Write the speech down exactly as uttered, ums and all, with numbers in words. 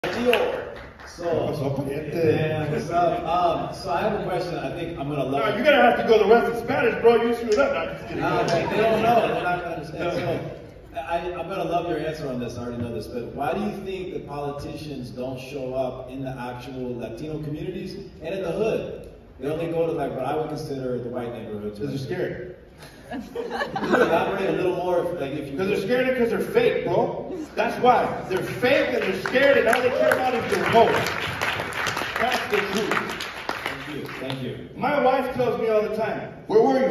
So, yeah, what's up? Um, so I have a question. I think I'm gonna love. No, you're gonna have to go the rest in Spanish, bro. You screwed up. No, just kidding. No, they, they don't know. They're not gonna understand. So I, I'm gonna love your answer on this. I already know this, but why do you think the politicians don't show up in the actual Latino communities and in the hood? They only go to like what I would consider the white neighborhoods. Because they're scared. Elaborate a little more, if, like if you. Because they're scared because they're fake, bro. That's why. They're fake and they're scared, and all they care about is their vote. That's the truth. Thank you. Thank you. My wife tells me all the time, where were you?